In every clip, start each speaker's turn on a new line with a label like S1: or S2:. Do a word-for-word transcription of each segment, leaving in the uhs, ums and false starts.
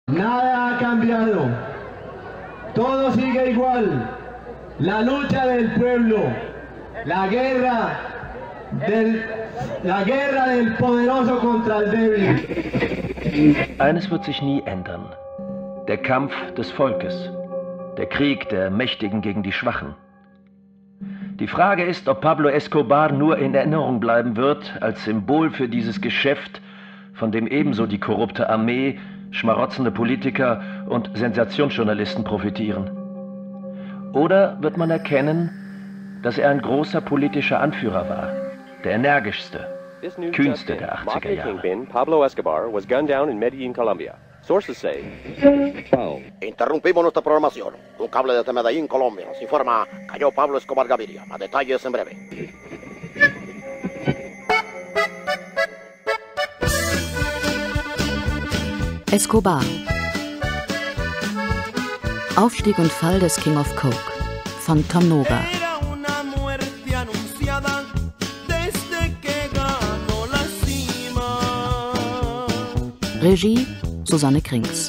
S1: Nada ha cambiado. Todo sigue igual. La lucha del pueblo. La guerra del, la guerra del poderoso contra el débil.
S2: Eines wird sich nie ändern. Der Kampf des Volkes. Der Krieg der Mächtigen gegen die Schwachen. Die Frage ist, ob Pablo Escobar nur in Erinnerung bleiben wird als Symbol für dieses Geschäft, von dem ebenso die korrupte Armee, schmarotzende Politiker und Sensationsjournalisten profitieren. Oder wird man erkennen, dass er ein großer politischer Anführer war, der energischste, kühnste der achtziger Jahre.
S3: Pablo Escobar was gunned down in Medellín, Colombia. Sources say.
S4: Interrumpimos nuestra programación. Un cable desde Medellín, Colombia. Nos informa, cayó Pablo Escobar Gaviria. Más detalles en breve.
S5: Escobar. Aufstieg und Fall des King of Coke von Tom Noga. Regie Susanne Krings.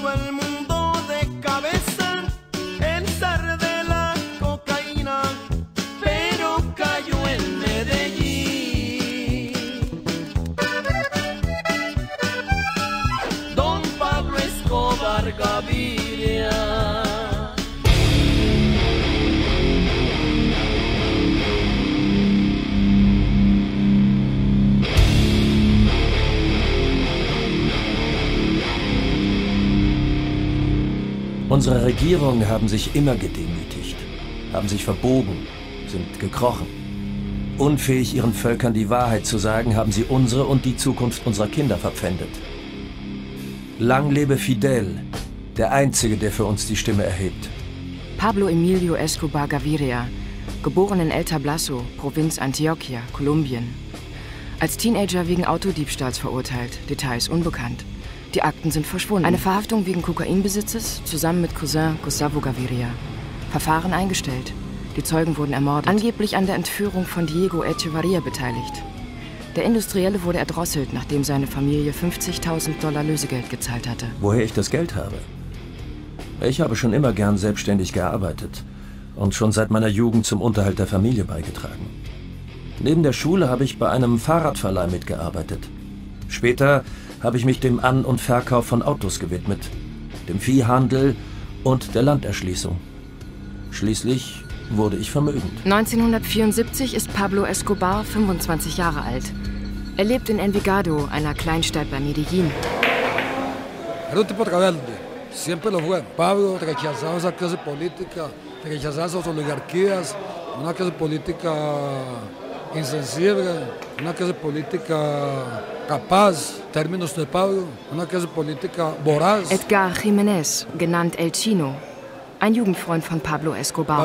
S2: Unsere Regierungen haben sich immer gedemütigt, haben sich verbogen, sind gekrochen. Unfähig, ihren Völkern die Wahrheit zu sagen, haben sie unsere und die Zukunft unserer Kinder verpfändet. Lang lebe Fidel, der Einzige, der für uns die Stimme erhebt.
S6: Pablo Emilio Escobar Gaviria, geboren in El Tablazo, Provinz Antioquia, Kolumbien. Als Teenager wegen Autodiebstahls verurteilt, Details unbekannt. Die Akten sind verschwunden. Eine Verhaftung wegen Kokainbesitzes zusammen mit Cousin Gustavo Gaviria. Verfahren eingestellt. Die Zeugen wurden ermordet. Angeblich an der Entführung von Diego Echevarria beteiligt. Der Industrielle wurde erdrosselt, nachdem seine Familie fünfzigtausend Dollar Lösegeld gezahlt hatte.
S2: Woher ich das Geld habe? Ich habe schon immer gern selbstständig gearbeitet und schon seit meiner Jugend zum Unterhalt der Familie beigetragen. Neben der Schule habe ich bei einem Fahrradverleih mitgearbeitet. Später habe ich mich dem An- und Verkauf von Autos gewidmet, dem Viehhandel und der Landerschließung. Schließlich wurde ich vermögend.
S6: neunzehnhundertvierundsiebzig ist Pablo Escobar fünfundzwanzig Jahre alt. Er lebt in Envigado, einer Kleinstadt bei Medellín.
S7: Siempre lo fue. Pablo rechazaba esa clase política, rechazaba esas oligarquías, una clase política insensible, una clase política capaz, términos de Pablo, una clase política voraz.
S6: Edgar Jiménez, genannt El Chino, ein Jugendfreund von Pablo Escobar.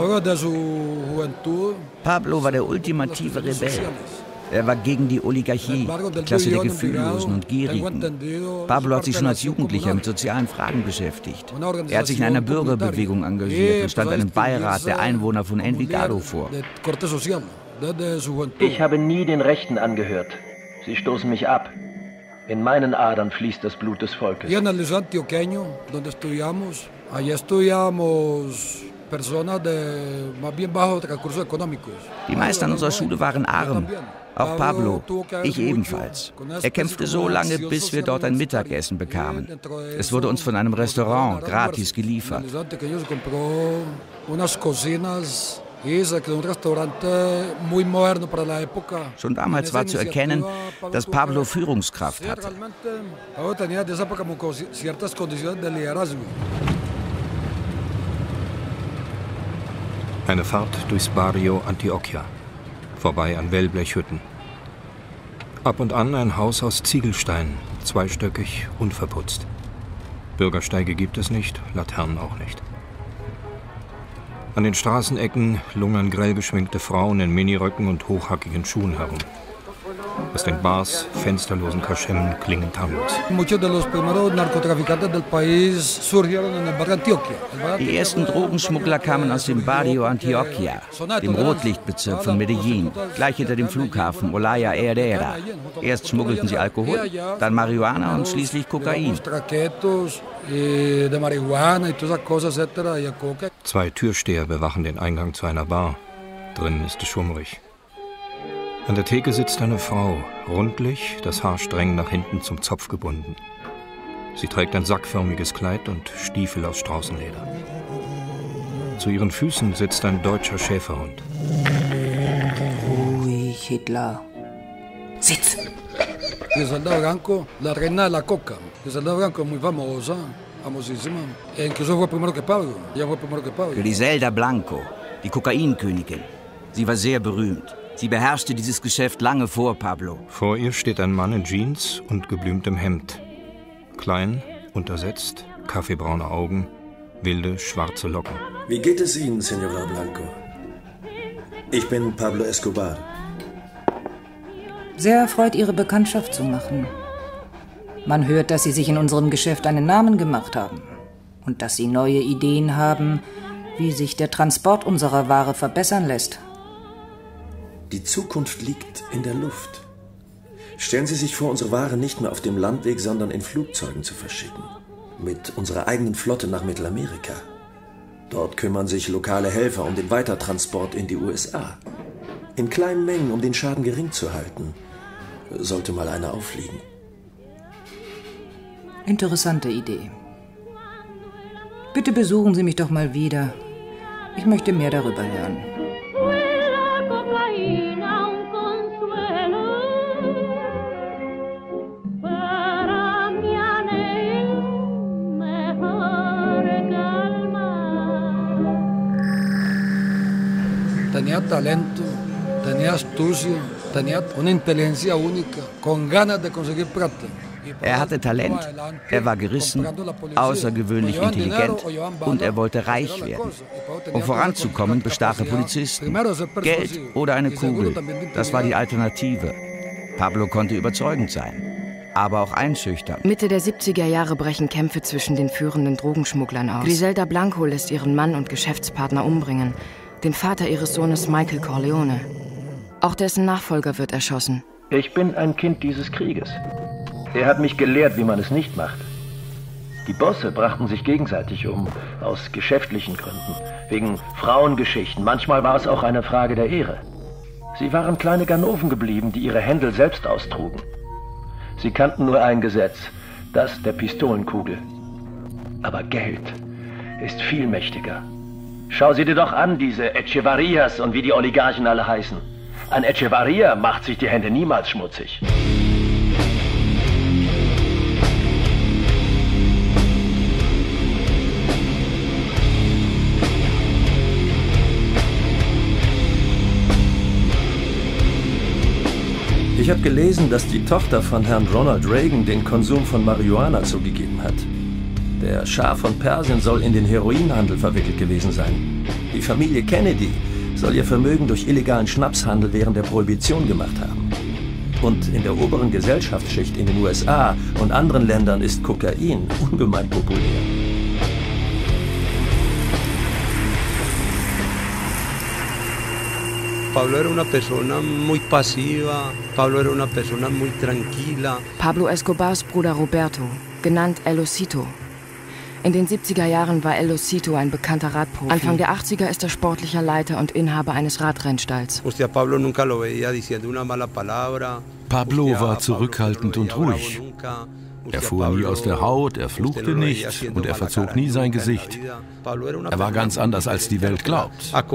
S8: Pablo war der ultimative Rebell. Er war gegen die Oligarchie, die Klasse der Gefühllosen und Gierigen. Pablo hat sich schon als Jugendlicher mit sozialen Fragen beschäftigt. Er hat sich in einer Bürgerbewegung engagiert und stand einem Beirat der Einwohner von Envigado vor.
S2: Ich habe nie den Rechten angehört. Sie stoßen mich ab. In meinen Adern fließt das Blut des Volkes.
S8: Die meisten an unserer Schule waren arm. Auch Pablo, ich ebenfalls. Er kämpfte so lange, bis wir dort ein Mittagessen bekamen. Es wurde uns von einem Restaurant gratis geliefert. Schon damals war zu erkennen, dass Pablo Führungskraft hatte.
S9: Eine Fahrt durchs Barrio Antioquia, vorbei an Wellblechhütten. Ab und an ein Haus aus Ziegelstein, zweistöckig, unverputzt. Bürgersteige gibt es nicht, Laternen auch nicht. An den Straßenecken lungern grell geschminkte Frauen in Miniröcken und hochhackigen Schuhen herum. Das den Bars, fensterlosen Kaschemmen klingend harmlos.
S8: Die ersten Drogenschmuggler kamen aus dem Barrio Antioquia, dem Rotlichtbezirk von Medellín, gleich hinter dem Flughafen Olaya Herrera. Erst schmuggelten sie Alkohol, dann Marihuana und schließlich Kokain.
S9: Zwei Türsteher bewachen den Eingang zu einer Bar. Drinnen ist es schummrig. An der Theke sitzt eine Frau, rundlich, das Haar streng nach hinten zum Zopf gebunden. Sie trägt ein sackförmiges Kleid und Stiefel aus Straußenleder. Zu ihren Füßen sitzt ein deutscher Schäferhund.
S10: Ruhig, Hitler. Sitz!
S7: Griselda Blanco, la reina de la coca. Griselda Blanco es muy famosa, famosísima. E incluso fue primero que Pablo. Ella fue primero que Pablo.
S8: Griselda Blanco, die Kokainkönigin. Sie war sehr berühmt. Sie beherrschte dieses Geschäft lange vor Pablo.
S9: Vor ihr steht ein Mann in Jeans und geblümtem Hemd. Klein, untersetzt, kaffeebraune Augen, wilde, schwarze Locken.
S11: Wie geht es Ihnen, Señora Blanco? Ich bin Pablo Escobar.
S10: Sehr erfreut, Ihre Bekanntschaft zu machen. Man hört, dass Sie sich in unserem Geschäft einen Namen gemacht haben. Und dass Sie neue Ideen haben, wie sich der Transport unserer Ware verbessern lässt.
S11: Die Zukunft liegt in der Luft. Stellen Sie sich vor, unsere Ware nicht mehr auf dem Landweg, sondern in Flugzeugen zu verschicken. Mit unserer eigenen Flotte nach Mittelamerika. Dort kümmern sich lokale Helfer um den Weitertransport in die U S A. In kleinen Mengen, um den Schaden gering zu halten. Sollte mal einer auffliegen.
S10: Interessante Idee. Bitte besuchen Sie mich doch mal wieder. Ich möchte mehr darüber hören.
S7: Tenía talento, tenía astucia, tenía una inteligencia única, con ganas de conseguir plata.
S8: Er hatte Talent, er war gerissen, außergewöhnlich intelligent und er wollte reich werden. Um voranzukommen, bestach er Polizisten. Geld oder eine Kugel, das war die Alternative. Pablo konnte überzeugend sein, aber auch einschüchtern.
S6: Mitte der siebziger Jahre brechen Kämpfe zwischen den führenden Drogenschmugglern aus. Griselda Blanco lässt ihren Mann und Geschäftspartner umbringen, den Vater ihres Sohnes Michael Corleone. Auch dessen Nachfolger wird erschossen.
S2: Ich bin ein Kind dieses Krieges. Er hat mich gelehrt, wie man es nicht macht. Die Bosse brachten sich gegenseitig um, aus geschäftlichen Gründen, wegen Frauengeschichten. Manchmal war es auch eine Frage der Ehre. Sie waren kleine Ganoven geblieben, die ihre Händel selbst austrugen. Sie kannten nur ein Gesetz, das der Pistolenkugel. Aber Geld ist viel mächtiger. Schau sie dir doch an, diese Echevarrías und wie die Oligarchen alle heißen. Ein Echevarría macht sich die Hände niemals schmutzig.
S12: Ich habe gelesen, dass die Tochter von Herrn Ronald Reagan den Konsum von Marihuana zugegeben hat. Der Schah von Persien soll in den Heroinhandel verwickelt gewesen sein. Die Familie Kennedy soll ihr Vermögen durch illegalen Schnapshandel während der Prohibition gemacht haben. Und in der oberen Gesellschaftsschicht in den U S A und anderen Ländern ist Kokain ungemein populär.
S13: Pablo era una persona muy pasiva, Pablo era una persona muy tranquila.
S6: Pablo Escobars Bruder Roberto, genannt El Osito. In den siebziger Jahren war El Osito ein bekannter Radprofi. Anfang der achtziger ist er sportlicher Leiter und Inhaber eines Radrennstalls.
S14: Pablo war zurückhaltend und ruhig. Er fuhr nie aus der Haut, er fluchte nicht und er verzog nie sein Gesicht. Er war ganz anders, als die Welt glaubt. Er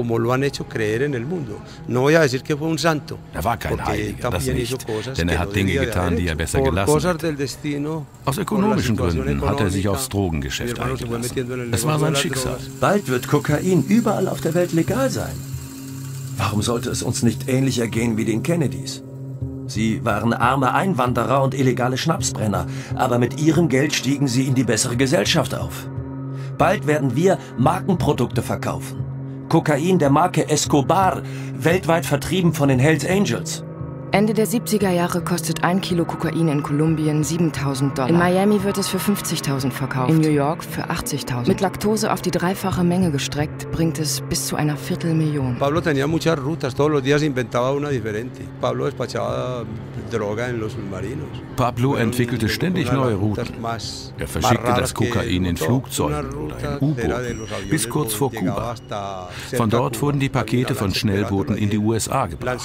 S14: war kein Heiliger, das nicht, denn er hat Dinge getan, die er besser gelassen hat. Aus ökonomischen Gründen hat er sich aufs Drogengeschäft eingelassen. Es war sein Schicksal.
S12: Bald wird Kokain überall auf der Welt legal sein. Warum sollte es uns nicht ähnlich ergehen wie den Kennedys? Sie waren arme Einwanderer und illegale Schnapsbrenner, aber mit ihrem Geld stiegen sie in die bessere Gesellschaft auf. Bald werden wir Markenprodukte verkaufen. Kokain der Marke Escobar, weltweit vertrieben von den Hells Angels.
S6: Ende der siebziger Jahre kostet ein Kilo Kokain in Kolumbien siebentausend Dollar. In Miami wird es für fünfzigtausend verkauft. In New York für achtzigtausend. Mit Laktose auf die dreifache Menge gestreckt, bringt es bis zu einer Viertelmillion.
S13: Pablo tenía muchas rutas, todos los días inventaba una diferente. Pablo despachaba droga en los submarinos.
S14: Pablo entwickelte ständig neue Routen. Er verschickte das Kokain in Flugzeugen oder in U-Booten bis kurz vor Kuba. Von dort wurden die Pakete von Schnellbooten in die U S A gebracht.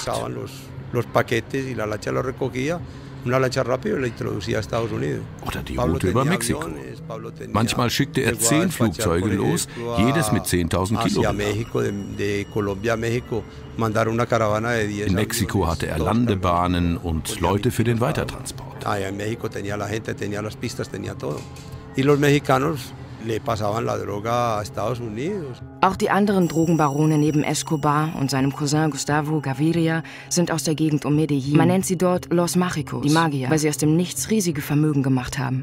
S14: Oder die Route über Mexiko. Manchmal schickte er zehn Flugzeuge los, jedes mit zehntausend Kilogramm. In Mexiko hatte er Landebahnen und Leute für den Weitertransport.
S6: Auch die anderen Drogenbarone neben Escobar und seinem Cousin Gustavo Gaviria sind aus der Gegend um Medellín. Man nennt sie dort Los Mágicos, die Magier, weil sie aus dem Nichts riesige Vermögen gemacht haben.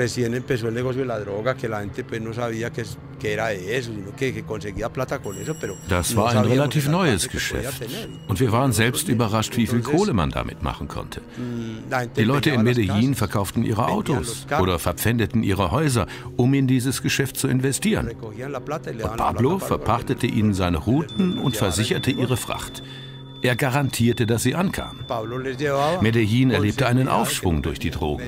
S14: Das war ein relativ neues Geschäft. Und wir waren selbst überrascht, wie viel Kohle man damit machen konnte. Die Leute in Medellín verkauften ihre Autos oder verpfändeten ihre Häuser, um in dieses Geschäft zu investieren. Und Pablo verpachtete ihnen seine Routen und versicherte ihre Fracht. Er garantierte, dass sie ankam. Medellín erlebte einen Aufschwung durch die Drogen.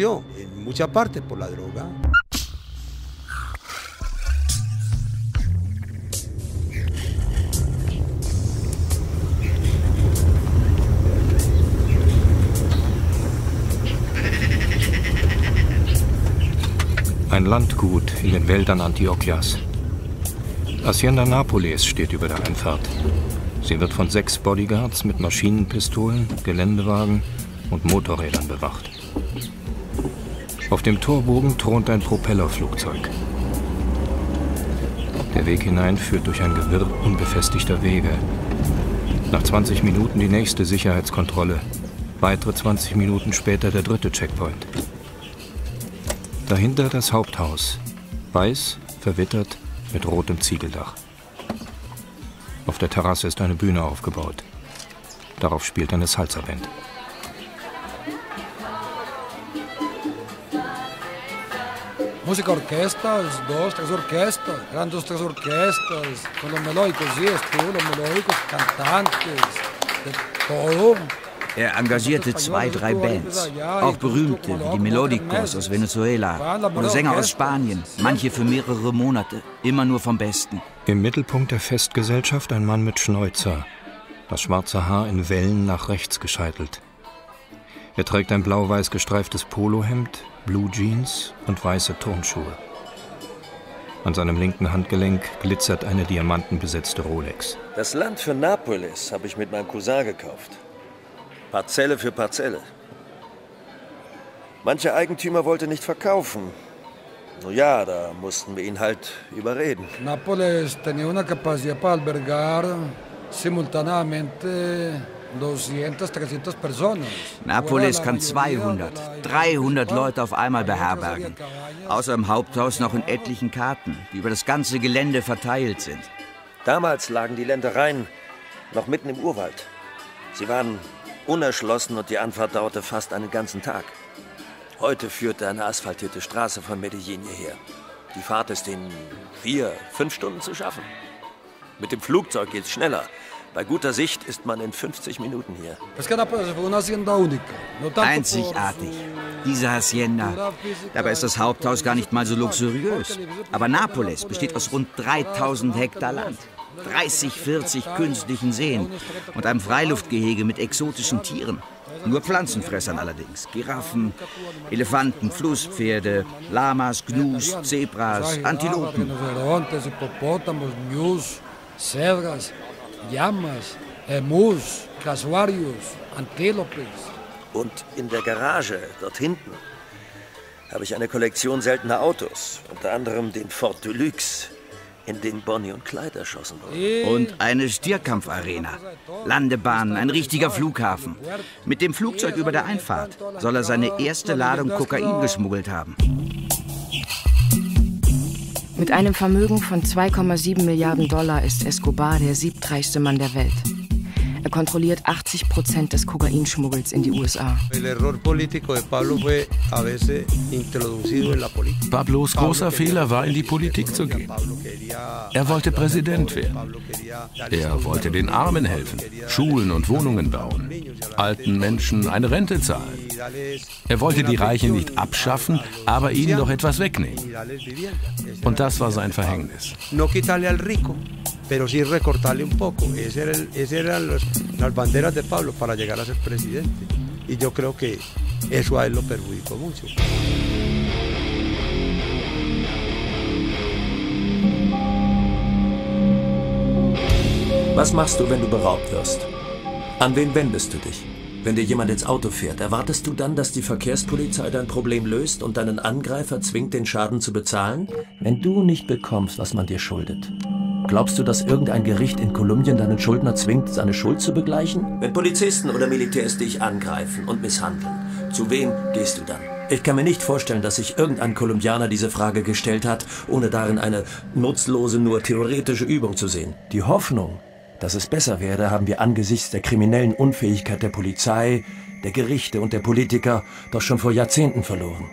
S9: Ein Landgut in den Wäldern Antioquias. Hacienda Nápoles steht über der Einfahrt. Sie wird von sechs Bodyguards mit Maschinenpistolen, Geländewagen und Motorrädern bewacht. Auf dem Torbogen thront ein Propellerflugzeug. Der Weg hinein führt durch ein Gewirr unbefestigter Wege. Nach zwanzig Minuten die nächste Sicherheitskontrolle. Weitere zwanzig Minuten später der dritte Checkpoint. Dahinter das Haupthaus. Weiß, verwittert, mit rotem Ziegeldach. Auf der Terrasse ist eine Bühne aufgebaut. Darauf spielt eine Salsa-Band.
S7: Música-orquestas, dos, tres orquestas, eran dos, tres orquestas, con los melódicos, sí, estuvo los melódicos, cantantes, de todo.
S8: Er engagierte zwei, drei Bands, auch berühmte wie die Melodicos aus Venezuela oder Sänger aus Spanien, manche für mehrere Monate, immer nur vom Besten.
S9: Im Mittelpunkt der Festgesellschaft ein Mann mit Schnäuzer, das schwarze Haar in Wellen nach rechts gescheitelt. Er trägt ein blau-weiß gestreiftes Polohemd, Blue Jeans und weiße Turnschuhe. An seinem linken Handgelenk glitzert eine diamantenbesetzte Rolex.
S12: Das Land für Nápoles habe ich mit meinem Cousin gekauft. Parzelle für Parzelle. Mancher Eigentümer wollte nicht verkaufen. Nun ja, da mussten wir ihn halt überreden.
S7: Nápoles tenía una capacidad para albergar simultáneamente doscientas, trescientas personas.
S8: Nápoles kann zweihundert, dreihundert Leute auf einmal beherbergen. Außer im Haupthaus noch in etlichen Karten, die über das ganze Gelände verteilt sind.
S12: Damals lagen die Ländereien noch mitten im Urwald. Sie waren unerschlossen und die Anfahrt dauerte fast einen ganzen Tag. Heute führte eine asphaltierte Straße von Medellín hierher. Die Fahrt ist in vier, fünf Stunden zu schaffen. Mit dem Flugzeug geht's schneller. Bei guter Sicht ist man in fünfzig Minuten hier.
S8: Einzigartig, diese Hacienda. Dabei ist das Haupthaus gar nicht mal so luxuriös. Aber Nápoles besteht aus rund dreitausend Hektar Land. dreißig, vierzig künstlichen Seen und einem Freiluftgehege mit exotischen Tieren. Nur Pflanzenfressern allerdings. Giraffen, Elefanten, Flusspferde, Lamas, Gnus, Zebras, Antilopen.
S12: Und in der Garage, dort hinten, habe ich eine Kollektion seltener Autos. Unter anderem den Ford Deluxe, in den Bonnie und Clyde erschossen wurden.
S8: Und eine Stierkampfarena. Landebahnen, ein richtiger Flughafen. Mit dem Flugzeug über der Einfahrt soll er seine erste Ladung Kokain geschmuggelt haben.
S6: Mit einem Vermögen von zwei Komma sieben Milliarden Dollar ist Escobar der siebtreichste Mann der Welt. Er kontrolliert achtzig Prozent des Kokainschmuggels in die U S A.
S14: Pablos großer Fehler war, in die Politik zu gehen. Er wollte Präsident werden. Er wollte den Armen helfen, Schulen und Wohnungen bauen, alten Menschen eine Rente zahlen. Er wollte die Reichen nicht abschaffen, aber ihnen doch etwas wegnehmen. Und das war sein Verhängnis.
S13: Pero sí recortarle un poco. Esas eran, ese eran los, las banderas de Pablo para llegar a ser presidente. Y yo creo que eso a él lo perjudicó mucho.
S12: Was machst du, wenn du beraubt wirst? An wen wendest du dich? Wenn dir jemand ins Auto fährt, erwartest du dann, dass die Verkehrspolizei dein Problem löst und deinen Angreifer zwingt, den Schaden zu bezahlen? Wenn du nicht bekommst, was man dir schuldet, glaubst du, dass irgendein Gericht in Kolumbien deinen Schuldner zwingt, seine Schuld zu begleichen? Wenn Polizisten oder Militärs dich angreifen und misshandeln, zu wem gehst du dann? Ich kann mir nicht vorstellen, dass sich irgendein Kolumbianer diese Frage gestellt hat, ohne darin eine nutzlose, nur theoretische Übung zu sehen. Die Hoffnung, dass es besser werde, haben wir angesichts der kriminellen Unfähigkeit der Polizei, der Gerichte und der Politiker doch schon vor Jahrzehnten verloren.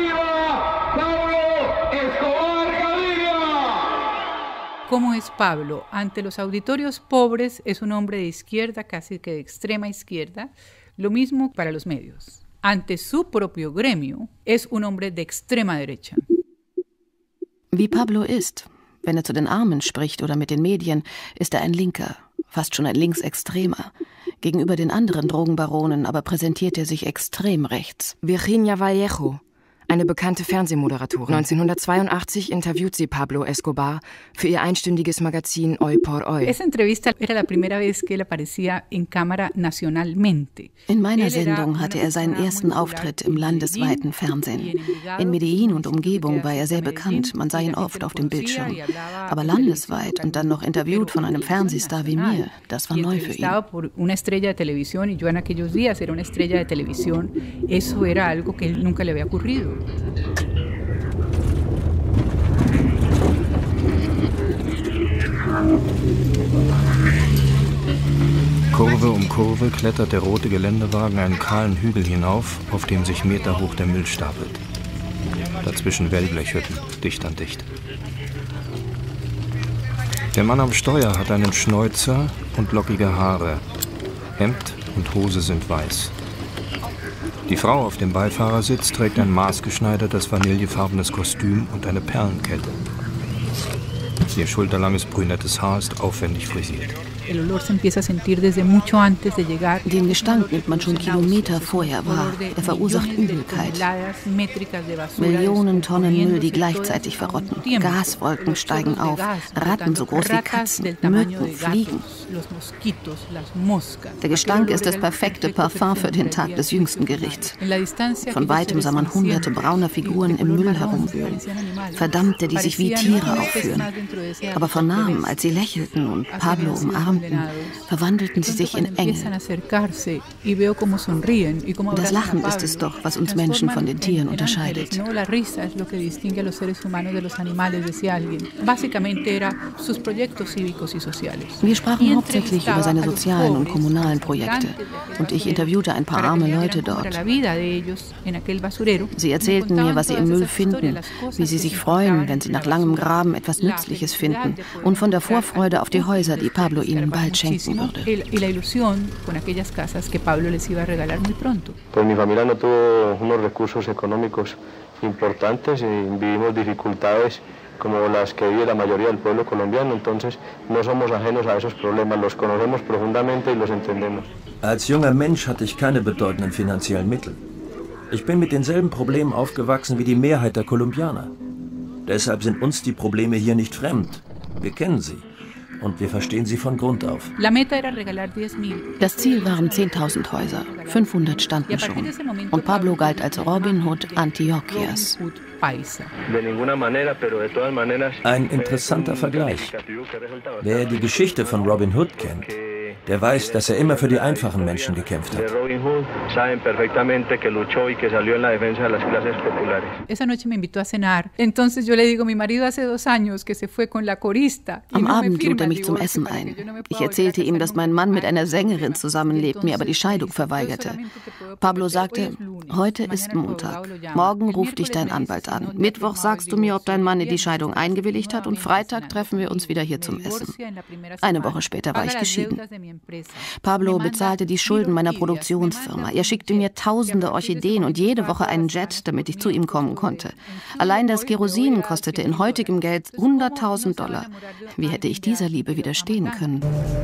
S15: ¿Cómo es Pablo? Ante los auditorios pobres es un hombre de izquierda, casi que de extrema izquierda. Lo mismo para los medios. Ante su propio gremio es un hombre de extrema derecha.
S5: Wie Pablo ist. Wenn er zu den Armen spricht oder mit den Medien, ist er ein Linker, fast schon ein Linksextremer. Gegenüber den anderen Drogenbaronen aber präsentiert er sich extrem rechts.
S6: Virginia Vallejo, eine bekannte Fernsehmoderatorin. neunzehnhundertzweiundachtzig interviewt sie Pablo Escobar für ihr einstündiges Magazin Hoy por Hoy.
S15: Esa entrevista era la primera vez que él aparecía en cámara nacionalmente.
S5: In meiner Sendung hatte er seinen ersten Auftritt im landesweiten Fernsehen. In Medellin und Umgebung war er sehr bekannt, man sah ihn oft auf dem Bildschirm. Aber landesweit und dann noch interviewt von einem Fernsehstar wie mir, das war neu für ihn.
S15: Por una estrella de televisión y yo en aquellos días era una estrella de televisión, eso era algo que él nunca le había ocurrido.
S9: Kurve um Kurve klettert der rote Geländewagen einen kahlen Hügel hinauf, auf dem sich meterhoch der Müll stapelt. Dazwischen Wellblechhütten, dicht an dicht. Der Mann am Steuer hat einen Schnäuzer und lockige Haare. Hemd und Hose sind weiß. Die Frau auf dem Beifahrersitz trägt ein maßgeschneidertes vanillefarbenes Kostüm und eine Perlenkette. Ihr schulterlanges brünettes Haar ist aufwendig frisiert.
S5: Den Gestank nimmt man schon Kilometer vorher wahr. Er verursacht Übelkeit. Millionen Tonnen Müll, die gleichzeitig verrotten. Gaswolken steigen auf. Ratten so groß wie Katzen. Mücken, Fliegen. Der Gestank ist das perfekte Parfum für den Tag des jüngsten Gerichts. Von weitem sah man hunderte brauner Figuren im Müll herumwühlen. Verdammte, die sich wie Tiere aufführen. Aber von nahem, als sie lächelten und Pablo umarmten, verwandelten sie sich in Engel. Das Lachen ist es doch, was uns Menschen von den Tieren unterscheidet. Wir sprachen hauptsächlich über seine sozialen und kommunalen Projekte und ich interviewte ein paar arme Leute dort. Sie erzählten mir, was sie im Müll finden, wie sie sich freuen, wenn sie nach langem Graben etwas Nützliches finden und von der Vorfreude auf die Häuser, die Pablo ihnen bald schenken würde.
S16: Pues mi familia no tuvo unos recursos económicos importantes y vivimos dificultades como las que vive la mayoría del pueblo colombiano, entonces no somos ajenos a esos problemas, los conocemos profundamente y los entendemos.
S12: Als junger Mensch hatte ich keine bedeutenden finanziellen Mittel. Ich bin mit denselben Problemen aufgewachsen wie die Mehrheit der Kolumbianer. Deshalb sind uns die Probleme hier nicht fremd. Wir kennen sie. Und wir verstehen sie von Grund auf.
S5: Das Ziel waren zehntausend Häuser. fünfhundert standen schon. Und Pablo galt als Robin Hood Antioquias.
S12: Ein interessanter Vergleich. Wer die Geschichte von Robin Hood kennt, der weiß, dass er immer für die einfachen Menschen gekämpft hat.
S15: Esa noche me invitó a cenar. Entonces yo le digo, mi marido hace dos años que se fue con la corista.
S5: Am Abend lud er mich zum Essen ein. Ich erzählte ihm, dass mein Mann mit einer Sängerin zusammenlebt, mir aber die Scheidung verweigerte. Pablo sagte, heute ist Montag. Morgen ruft dich dein Anwalt an. Mittwoch sagst du mir, ob dein Mann in die Scheidung eingewilligt hat und Freitag treffen wir uns wieder hier zum Essen. Eine Woche später war ich geschieden. Pablo bezahlte die Schulden meiner Produktionsfirma. Er schickte mir tausende Orchideen und jede Woche einen Jet, damit ich zu ihm kommen konnte. Allein das Kerosin kostete in heutigem Geld hunderttausend Dollar. Wie hätte ich dieser Liebe widerstehen können?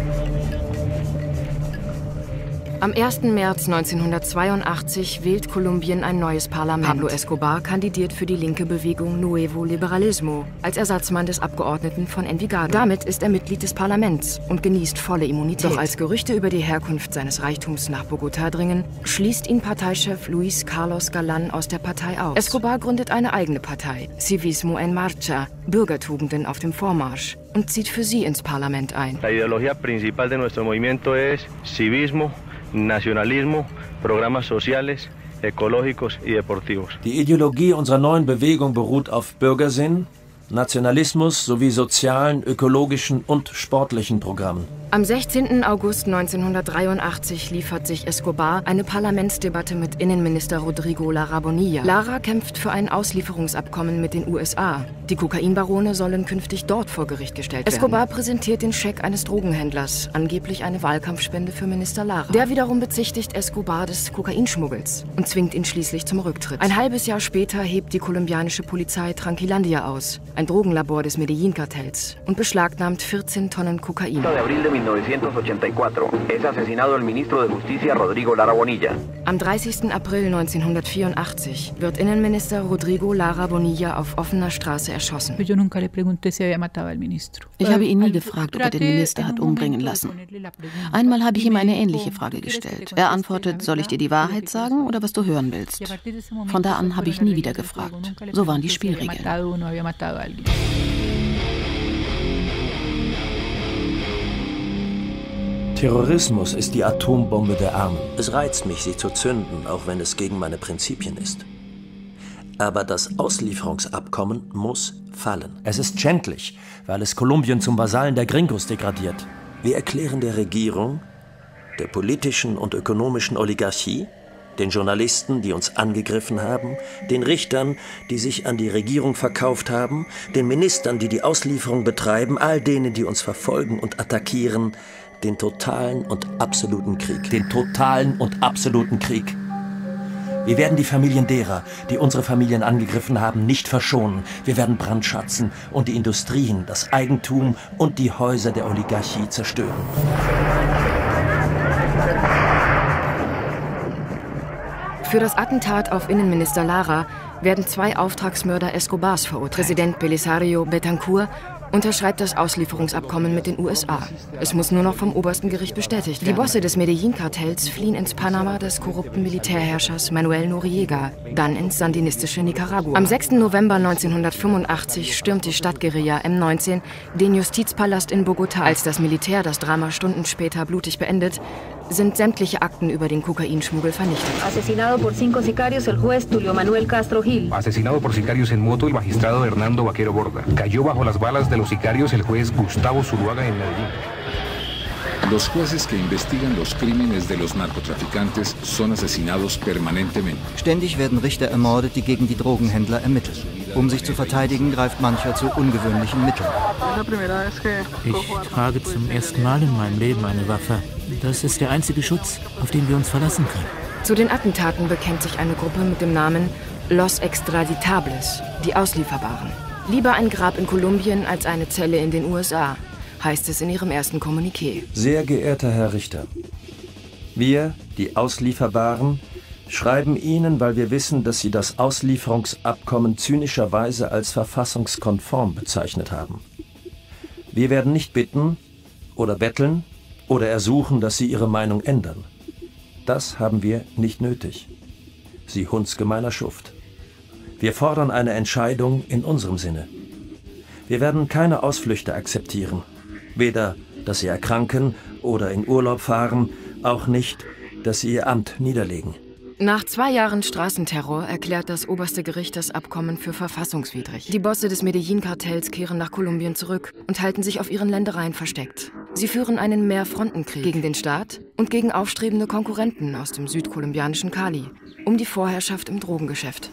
S6: Am ersten März neunzehnhundertzweiundachtzig wählt Kolumbien ein neues Parlament. Pablo Escobar kandidiert für die linke Bewegung Nuevo Liberalismo als Ersatzmann des Abgeordneten von Envigado. Damit ist er Mitglied des Parlaments und genießt volle Immunität. Doch als Gerüchte über die Herkunft seines Reichtums nach Bogotá dringen, schließt ihn Parteichef Luis Carlos Galán aus der Partei aus. Escobar gründet eine eigene Partei, Civismo en Marcha, Bürgertugenden auf dem Vormarsch, und zieht für sie ins Parlament ein.
S16: La ideología principal de nuestro movimiento es civismo, nacionalismo, programas sociales, ecológicos y deportivos.
S12: Die Ideologie unserer neuen Bewegung beruht auf Bürgersinn, Nationalismus sowie sozialen, ökologischen und sportlichen Programmen.
S6: Am sechzehnten August neunzehnhundertdreiundachtzig liefert sich Escobar eine Parlamentsdebatte mit Innenminister Rodrigo Lara Bonilla. Lara kämpft für ein Auslieferungsabkommen mit den U S A. Die Kokainbarone sollen künftig dort vor Gericht gestellt werden. Escobar präsentiert den Scheck eines Drogenhändlers, angeblich eine Wahlkampfspende für Minister Lara. Der wiederum bezichtigt Escobar des Kokainschmuggels und zwingt ihn schließlich zum Rücktritt. Ein halbes Jahr später hebt die kolumbianische Polizei Tranquilandia aus, ein Drogenlabor des Medellin-Kartells, und beschlagnahmt vierzehn Tonnen Kokain. Am dreißigsten April neunzehnhundertvierundachtzig wird Innenminister Rodrigo Lara Bonilla auf offener Straße erschossen.
S5: Ich habe ihn nie gefragt, ob er den Minister hat umbringen lassen. Einmal habe ich ihm eine ähnliche Frage gestellt. Er antwortet, soll ich dir die Wahrheit sagen oder was du hören willst? Von da an habe ich nie wieder gefragt. So waren die Spielregeln.
S12: Terrorismus ist die Atombombe der Armen. Es reizt mich, sie zu zünden, auch wenn es gegen meine Prinzipien ist. Aber das Auslieferungsabkommen muss fallen. Es ist schändlich, weil es Kolumbien zum Vasallen der Gringos degradiert. Wir erklären der Regierung, der politischen und ökonomischen Oligarchie, den Journalisten, die uns angegriffen haben, den Richtern, die sich an die Regierung verkauft haben, den Ministern, die die Auslieferung betreiben, all denen, die uns verfolgen und attackieren, den totalen und absoluten Krieg. Den totalen und absoluten Krieg. Wir werden die Familien derer, die unsere Familien angegriffen haben, nicht verschonen. Wir werden brandschatzen und die Industrien, das Eigentum und die Häuser der Oligarchie zerstören.
S6: Für das Attentat auf Innenminister Lara werden zwei Auftragsmörder Escobars verurteilt. Präsident Belisario Betancourt unterschreibt das Auslieferungsabkommen mit den U S A. Es muss nur noch vom obersten Gericht bestätigt werden. Die Bosse des Medellin-Kartells fliehen ins Panama des korrupten Militärherrschers Manuel Noriega, dann ins sandinistische Nicaragua. Am sechsten November neunzehnhundertfünfundachtzig stürmt die Stadtguerilla M neunzehn den Justizpalast in Bogotá. Als das Militär das Drama Stunden später blutig beendet, sind sämtliche Akten über den Kokainschmuggel vernichtet.
S17: Asesinado por cinco sicarios el juez Tulio Manuel Castro Gil.
S18: Asesinado por sicarios en moto el magistrado Hernando Vaquero Borda. Cayó bajo las balas de los sicarios el juez Gustavo Zuluaga en Medellín.
S19: Los jueces que investigan los crímenes de los narcotraficantes son asesinados permanentemente.
S20: Ständig werden Richter ermordet, die gegen die Drogenhändler ermitteln. Um sich zu verteidigen, greift mancher zu ungewöhnlichen Mitteln.
S21: Ich trage zum ersten Mal in meinem Leben eine Waffe. Das ist der einzige Schutz, auf den wir uns verlassen können.
S6: Zu den Attentaten bekennt sich eine Gruppe mit dem Namen Los Extraditables, die Auslieferbaren. Lieber ein Grab in Kolumbien als eine Zelle in den U S A, heißt es in ihrem ersten Kommuniqué.
S12: Sehr geehrter Herr Richter, wir, die Auslieferbaren, schreiben Ihnen, weil wir wissen, dass Sie das Auslieferungsabkommen zynischerweise als verfassungskonform bezeichnet haben. Wir werden nicht bitten oder betteln oder ersuchen, dass Sie Ihre Meinung ändern. Das haben wir nicht nötig. Sie hundsgemeiner Schuft. Wir fordern eine Entscheidung in unserem Sinne. Wir werden keine Ausflüchte akzeptieren. Weder, dass Sie erkranken
S11: oder in Urlaub fahren, auch nicht, dass sie ihr Amt niederlegen.
S6: Nach zwei Jahren Straßenterror erklärt das oberste Gericht das Abkommen für verfassungswidrig. Die Bosse des Medellin-Kartells kehren nach Kolumbien zurück und halten sich auf ihren Ländereien versteckt. Sie führen einen Mehrfrontenkrieg gegen den Staat und gegen aufstrebende Konkurrenten aus dem südkolumbianischen Cali um die Vorherrschaft im Drogengeschäft.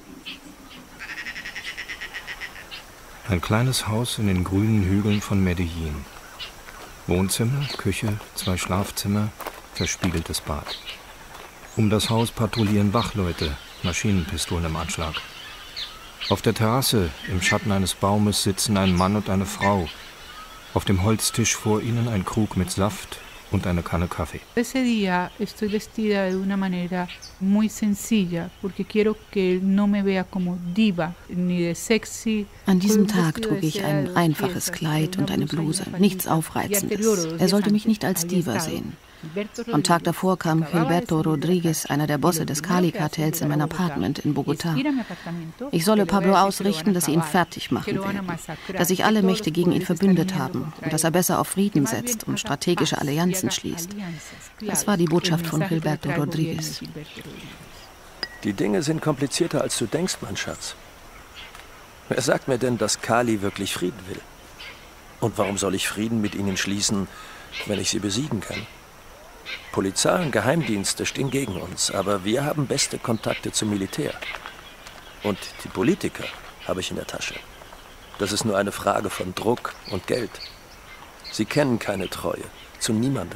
S9: Ein kleines Haus in den grünen Hügeln von Medellin. Wohnzimmer, Küche, zwei Schlafzimmer, verspiegeltes Bad. Um das Haus patrouillieren Wachleute, Maschinenpistolen im Anschlag. Auf der Terrasse, im Schatten eines Baumes, sitzen ein Mann und eine Frau. Auf dem Holztisch vor ihnen ein Krug mit Saft und eine Kanne Kaffee.
S15: Ese día estoy vestida de una manera muy sencilla, porque quiero que él no me vea como diva ni de sexy.
S5: An diesem Tag trug ich ein einfaches Kleid und eine Bluse, nichts Aufreizendes. Er sollte mich nicht als Diva sehen. Am Tag davor kam Gilberto Rodriguez, einer der Bosse des Cali-Kartells, in mein Apartment in Bogotá. Ich solle Pablo ausrichten, dass sie ihn fertig machen werden, dass sich alle Mächte gegen ihn verbündet haben und dass er besser auf Frieden setzt und strategische Allianzen schließt. Das war die Botschaft von Gilberto Rodriguez.
S11: Die Dinge sind komplizierter, als du denkst, mein Schatz. Wer sagt mir denn, dass Cali wirklich Frieden will? Und warum soll ich Frieden mit ihnen schließen, wenn ich sie besiegen kann? Polizei und Geheimdienste stehen gegen uns, aber wir haben beste Kontakte zum Militär. Und die Politiker habe ich in der Tasche. Das ist nur eine Frage von Druck und Geld. Sie kennen keine Treue zu niemandem.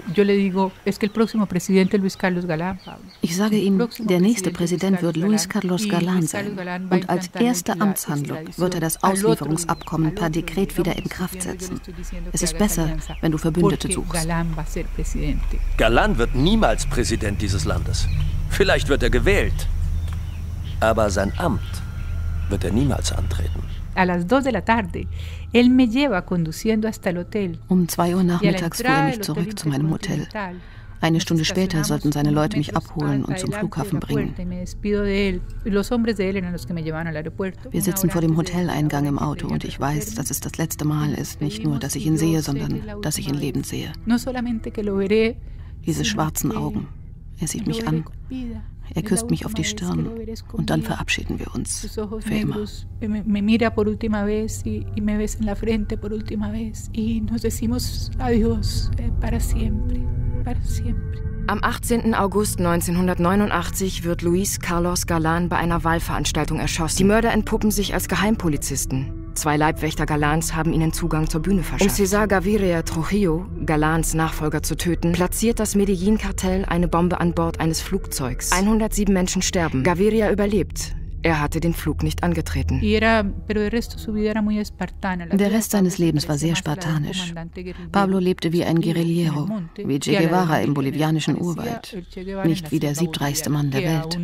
S5: Ich sage ihm, der nächste Präsident wird Luis Carlos Galán sein. Und als erste Amtshandlung wird er das Auslieferungsabkommen per Dekret wieder in Kraft setzen. Es ist besser, wenn du Verbündete suchst.
S11: Galán wird niemals Präsident dieses Landes. Vielleicht wird er gewählt. Aber sein Amt wird er niemals antreten.
S5: Um zwei Uhr nachmittags fuhr er mich zurück zu meinem Hotel. Eine Stunde später sollten seine Leute mich abholen und zum Flughafen bringen. Wir sitzen vor dem Hoteleingang im Auto und ich weiß, dass es das letzte Mal ist, nicht nur, dass ich ihn sehe, sondern dass ich ihn lebend sehe. Diese schwarzen Augen. Er sieht mich an. Er küsst mich auf die Stirn und dann verabschieden wir uns für immer.
S6: Am achtzehnten August neunzehnhundertneunundachtzig wird Luis Carlos Galán bei einer Wahlveranstaltung erschossen. Die Mörder entpuppen sich als Geheimpolizisten. Zwei Leibwächter Galáns haben ihnen Zugang zur Bühne verschafft. Um César Gaviria Trujillo, Galáns Nachfolger, zu töten, platziert das Medellin-Kartell eine Bombe an Bord eines Flugzeugs. hundertsieben Menschen sterben. Gaviria überlebt. Er hatte den Flug nicht angetreten.
S5: Der Rest seines Lebens war sehr spartanisch. Pablo lebte wie ein Guerillero, wie Che Guevara im bolivianischen Urwald, nicht wie der siebtreichste Mann der Welt.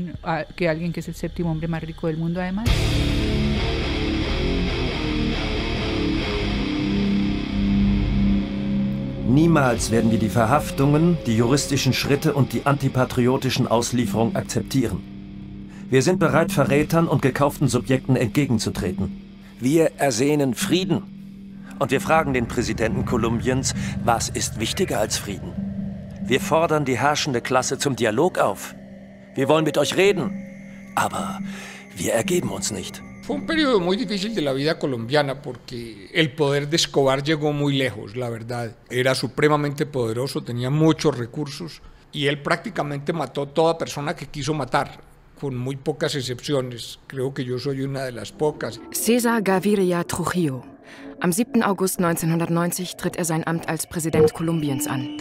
S11: Niemals werden wir die Verhaftungen, die juristischen Schritte und die antipatriotischen Auslieferungen akzeptieren. Wir sind bereit, Verrätern und gekauften Subjekten entgegenzutreten. Wir ersehnen Frieden. Und wir fragen den Präsidenten Kolumbiens, was ist wichtiger als Frieden? Wir fordern die herrschende Klasse zum Dialog auf. Wir wollen mit euch reden. Aber wir ergeben uns nicht.
S1: Fue un periodo muy difícil de la vida colombiana porque el poder de Escobar llegó muy lejos, la verdad. Era supremamente poderoso, tenía muchos recursos y él prácticamente mató toda persona que quiso matar, con muy pocas excepciones. Creo que yo soy una de las pocas.
S6: César Gaviria Trujillo. Am siebten August neunzehnhundertneunzig tritt er sein Amt als Präsident Kolumbiens an.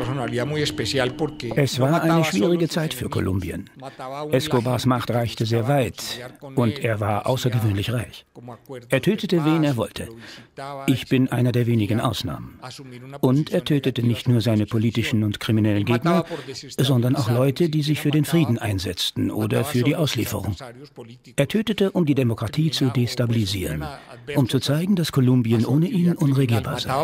S22: Es war eine schwierige Zeit für Kolumbien. Escobars Macht reichte sehr weit und er war außergewöhnlich reich. Er tötete, wen er wollte. Ich bin einer der wenigen Ausnahmen. Und er tötete nicht nur seine politischen und kriminellen Gegner, sondern auch Leute, die sich für den Frieden einsetzten oder für die Auslieferung. Er tötete, um die Demokratie zu destabilisieren, um zu zeigen, dass Kolumbien ohne ihn unregierbar sei.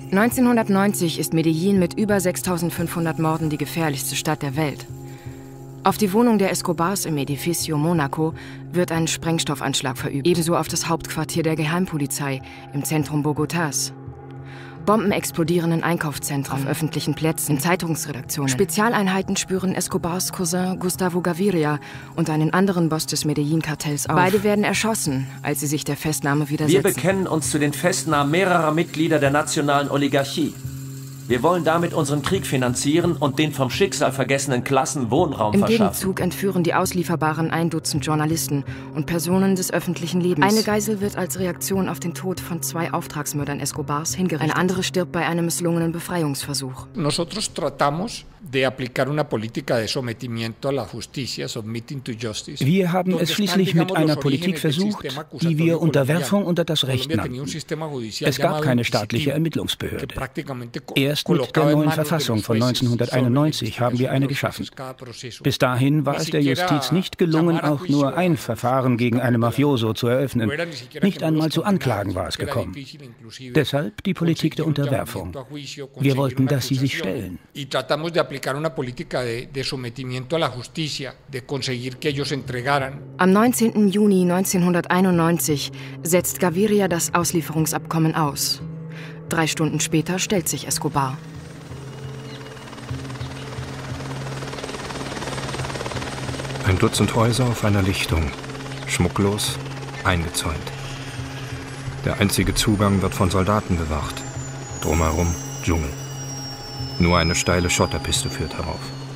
S6: neunzehnhundertneunzig ist Medellin mit über sechstausendfünfhundert Morden die gefährlichste Stadt der Welt. Auf die Wohnung der Escobars im Edificio Monaco wird ein Sprengstoffanschlag verübt. Ebenso auf das Hauptquartier der Geheimpolizei im Zentrum Bogotás. Bomben explodieren in Einkaufszentren, auf öffentlichen Plätzen, in Zeitungsredaktionen. Spezialeinheiten spüren Escobars Cousin Gustavo Gaviria und einen anderen Boss des Medellin-Kartells auf. Beide werden erschossen, als sie sich der Festnahme widersetzen.
S2: Wir bekennen uns zu den Festnahmen mehrerer Mitglieder der nationalen Oligarchie. Wir wollen damit unseren Krieg finanzieren und den vom Schicksal vergessenen Klassen Wohnraum
S6: Im
S2: verschaffen.
S6: Gegenzug entführen die Auslieferbaren ein Dutzend Journalisten und Personen des öffentlichen Lebens. Eine Geisel wird als Reaktion auf den Tod von zwei Auftragsmördern Escobars hingerichtet. Eine andere stirbt bei einem misslungenen Befreiungsversuch.
S1: Nosotros tratamos de aplicar una política de sometimiento a la justicia, submitting to justice.
S22: Wir haben es schließlich mit einer Politik versucht, die wir Unterwerfung unter das Recht nannten. Es gab keine staatliche Ermittlungsbehörde. Erst mit der neuen Verfassung von neunzehnhunderteinundneunzig haben wir eine geschaffen. Bis dahin war es der Justiz nicht gelungen, auch nur ein Verfahren gegen einen Mafioso zu eröffnen. Nicht einmal zu Anklagen war es gekommen. Deshalb die Politik der Unterwerfung. Wir wollten, dass sie sich stellen.
S1: Aplicar una política de, de sometimiento a la justicia, de conseguir que ellos entregaran.
S6: Am neunzehnten Juni neunzehnhunderteinundneunzig setzt Gaviria das Auslieferungsabkommen aus. Drei Stunden später stellt sich Escobar.
S9: Ein Dutzend Häuser auf einer Lichtung, schmucklos, eingezäunt. Der einzige Zugang wird von Soldaten bewacht. Drumherum Dschungel. Nur eine steile Schotterpiste führt herauf.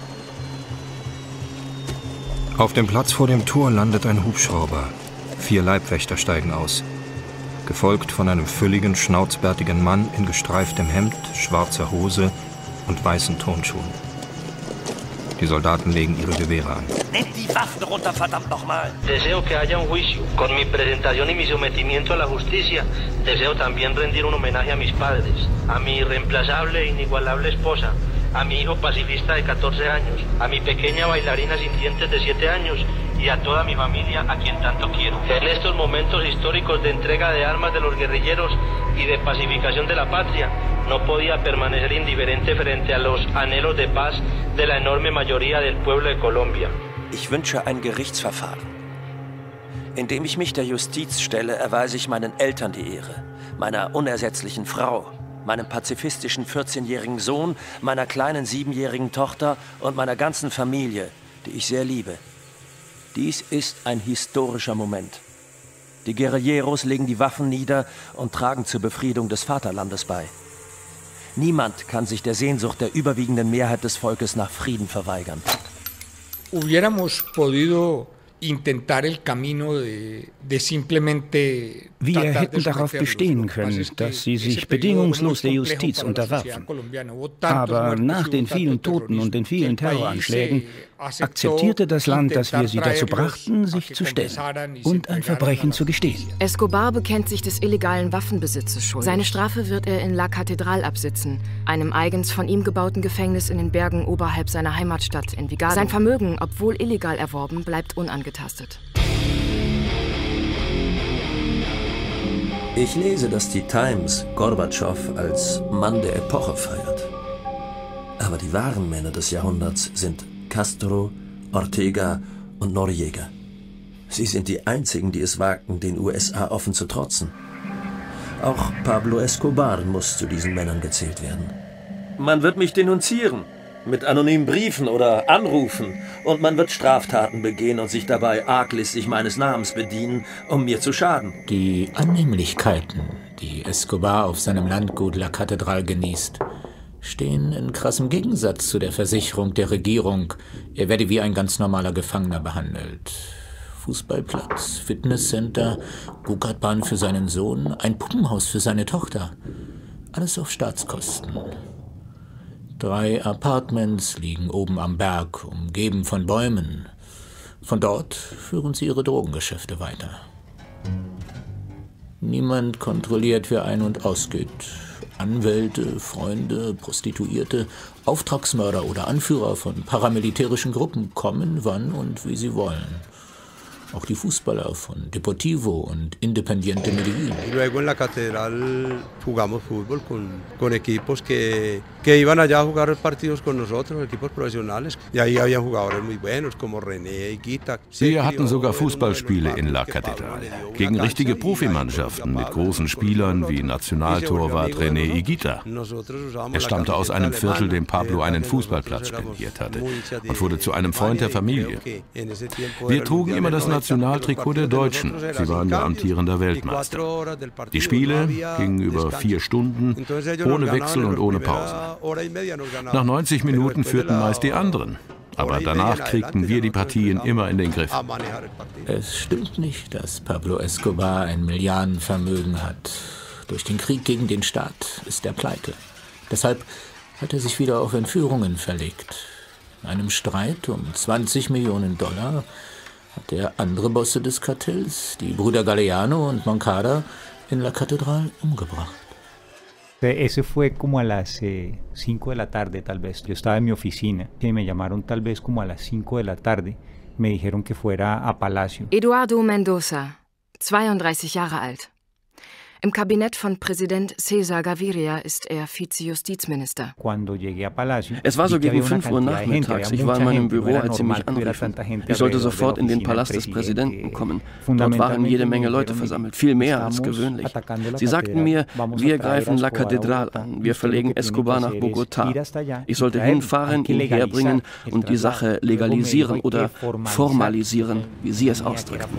S9: Auf dem Platz vor dem Tor landet ein Hubschrauber. Vier Leibwächter steigen aus. Gefolgt von einem fülligen, schnauzbärtigen Mann in gestreiftem Hemd, schwarzer Hose und weißen Turnschuhen. Die Soldaten legen ihre Gewehre an.
S2: Nehmt die Waffen runter, verdammt nochmal!
S3: Deseo que haya un juicio. Con mi presentación y mi sometimiento a la justicia, deseo también rendir un homenaje a mis padres, a mi irreemplazable e inigualable esposa, a mi hijo pacifista de catorce años, a mi pequeña bailarina sin dientes de siete años y a toda mi familia a quien tanto quiero. En estos momentos históricos de entrega de armas de los guerrilleros y de pacificación de la patria, no podía permanecer indiferente frente a los anhelos de paz de la enorme mayoría del pueblo de Colombia.
S2: Ich wünsche ein Gerichtsverfahren. Indem ich mich der Justiz stelle, erweise ich meinen Eltern die Ehre, meiner unersetzlichen Frau, meinem pazifistischen vierzehnjährigen Sohn, meiner kleinen siebenjährigen Tochter und meiner ganzen Familie, die ich sehr liebe. Dies ist ein historischer Moment. Die Guerilleros legen die Waffen nieder und tragen zur Befriedung des Vaterlandes bei. Niemand kann sich der Sehnsucht der überwiegenden Mehrheit des Volkes nach Frieden verweigern.
S1: Hubiéramos podido intentar el camino de, de simplemente.
S22: Wir hätten darauf bestehen können, dass sie sich bedingungslos der Justiz unterwerfen. Aber nach den vielen Toten und den vielen Terroranschlägen akzeptierte das Land, dass wir sie dazu brachten, sich zu stellen und ein Verbrechen zu gestehen.
S6: Escobar bekennt sich des illegalen Waffenbesitzes schuldig. Seine Strafe wird er in La Catedral absitzen, einem eigens von ihm gebauten Gefängnis in den Bergen oberhalb seiner Heimatstadt in Vigado. Sein Vermögen, obwohl illegal erworben, bleibt unangetastet.
S11: Ich lese, dass die Times Gorbatschow als Mann der Epoche feiert. Aber die wahren Männer des Jahrhunderts sind Castro, Ortega und Noriega. Sie sind die einzigen, die es wagten, den U S A offen zu trotzen. Auch Pablo Escobar muss zu diesen Männern gezählt werden.
S2: Man wird mich denunzieren, mit anonymen Briefen oder Anrufen, und man wird Straftaten begehen und sich dabei arglistig meines Namens bedienen, um mir zu schaden.
S21: Die Annehmlichkeiten, die Escobar auf seinem Landgut La Catedral genießt, stehen in krassem Gegensatz zu der Versicherung der Regierung, er werde wie ein ganz normaler Gefangener behandelt. Fußballplatz, Fitnesscenter, Go-Kart-Bahn für seinen Sohn, ein Puppenhaus für seine Tochter. Alles auf Staatskosten. Drei Apartments liegen oben am Berg, umgeben von Bäumen. Von dort führen sie ihre Drogengeschäfte weiter. Niemand kontrolliert, wer ein- und ausgeht. Anwälte, Freunde, Prostituierte, Auftragsmörder oder Anführer von paramilitärischen Gruppen kommen, wann und wie sie wollen. Auch die Fußballer von Deportivo und Independiente Medellín.
S13: Luego en la catedral jugamos fútbol con, con equipos que, que iban allá a jugar partidos con nosotros, equipos profesionales. Y ahí habían jugadores muy buenos como René Higuita.
S14: Wir hatten sogar Fußballspiele in La Catedral. Gegen richtige Profimannschaften mit großen Spielern wie Nationaltorwart René Higuita. Er stammte aus einem Viertel, dem Pablo einen Fußballplatz spendiert hatte und wurde zu einem Freund der Familie. Wir trugen immer das Nationaltrikot der Deutschen. Sie waren ja amtierender Weltmeister. Die Spiele gingen über vier Stunden, ohne Wechsel und ohne Pausen. Nach neunzig Minuten führten meist die anderen. Aber danach kriegten wir die Partien immer in den Griff.
S21: Es stimmt nicht, dass Pablo Escobar ein Milliardenvermögen hat. Durch den Krieg gegen den Staat ist er pleite. Deshalb hat er sich wieder auf Entführungen verlegt. In einem Streit um zwanzig Millionen Dollar hat er andere Bosse des Kartells, die Brüder Galeano und Moncada, in La Catedral umgebracht.
S4: Ese fue como a las cinco de la tarde, tal vez. Yo estaba en mi oficina y me llamaron tal vez como a las cinco de la tarde. Me dijeron que fuera a Palacio.
S6: Eduardo Mendoza, zweiunddreißig Jahre alt. Im Kabinett von Präsident César Gaviria ist er Vizejustizminister.
S10: Es war so gegen fünf Uhr nachmittags. Ich war in meinem Büro, als sie mich anriefen. Ich sollte sofort in den Palast des Präsidenten kommen. Dort waren jede Menge Leute versammelt, viel mehr als gewöhnlich. Sie sagten mir, wir greifen La Catedral an, wir verlegen Escobar nach Bogotá. Ich sollte hinfahren, ihn herbringen und die Sache legalisieren oder formalisieren, wie sie es ausdrückten.